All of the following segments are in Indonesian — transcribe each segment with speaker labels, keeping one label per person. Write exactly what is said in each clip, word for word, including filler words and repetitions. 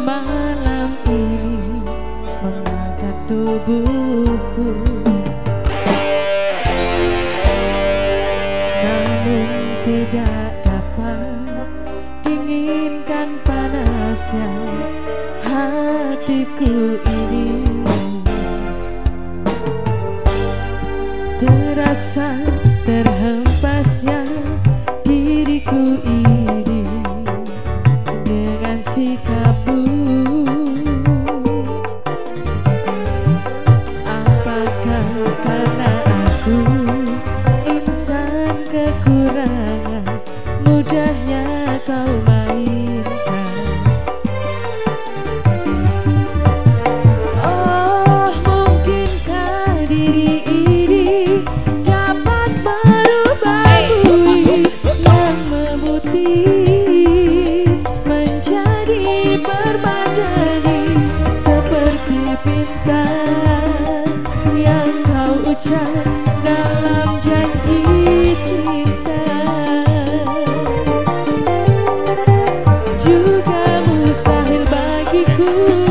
Speaker 1: malam ini mengangkat tubuhku, namun tidak dapat dinginkan panasnya hatiku ini. Terasa terhempasnya diriku ini dengan sikapmu. Apakah karena aku insan kekurangan, mudahnya kau mainkan? Oh, mungkinkah diri ini dapat merubah bui yang memutih menjadi permadani, seperti bintang yang kau ucap dalam janji cinta. Juga mustahil bagiku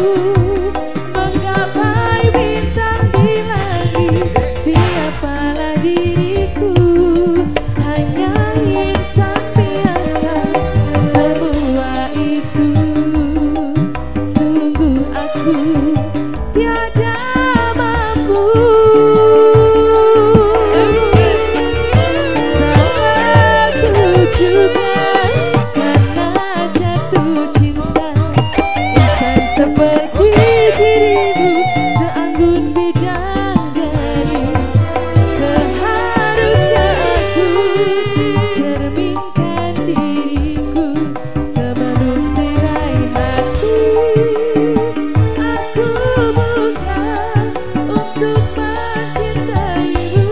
Speaker 1: menggapai bintang di langit. Siapalah diriku, hanya insan biasa. Semua itu sungguh aku tiada mampu. Salahku juga karena jatuh cinta. Insan seperti dirimu, seanggun bidadari. Seharusnya aku cerminkan diriku sebelum tirai hati. Aku bukan untuk mencintaimu.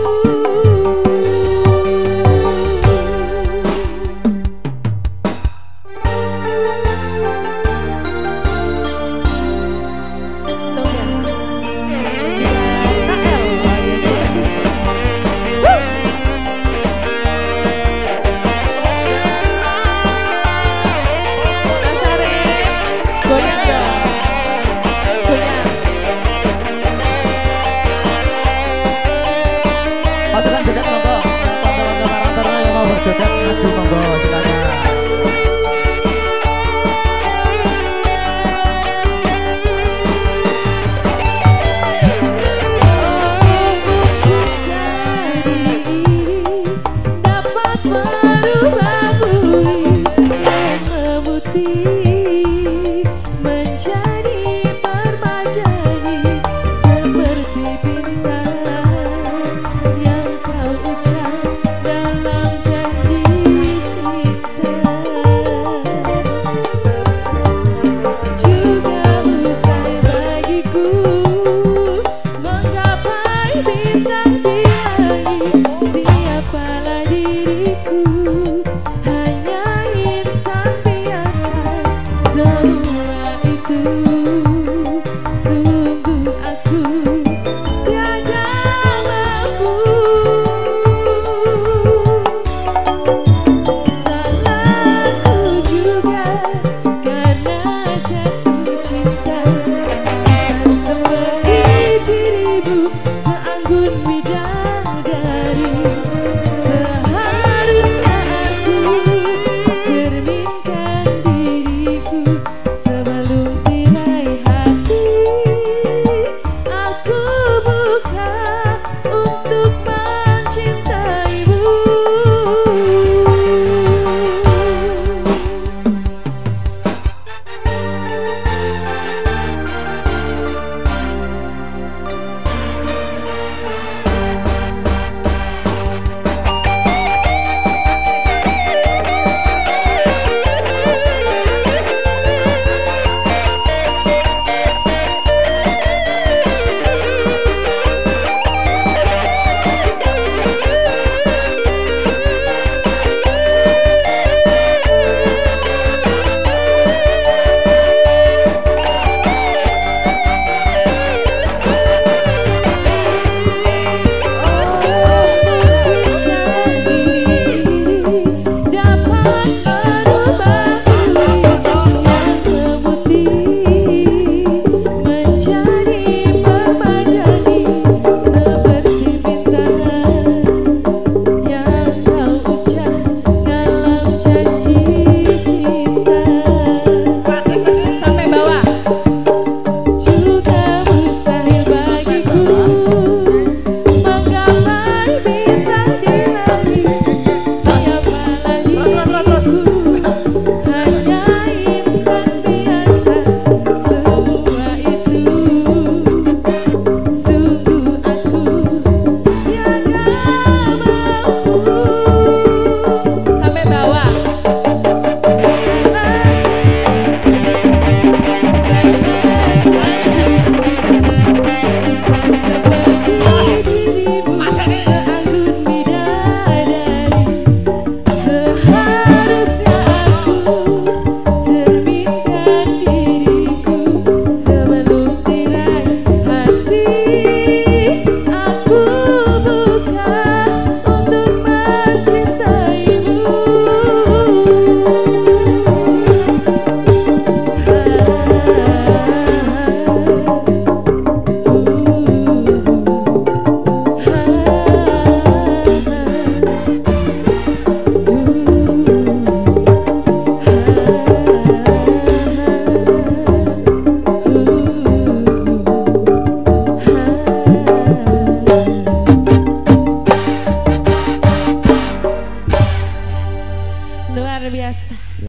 Speaker 1: biasa.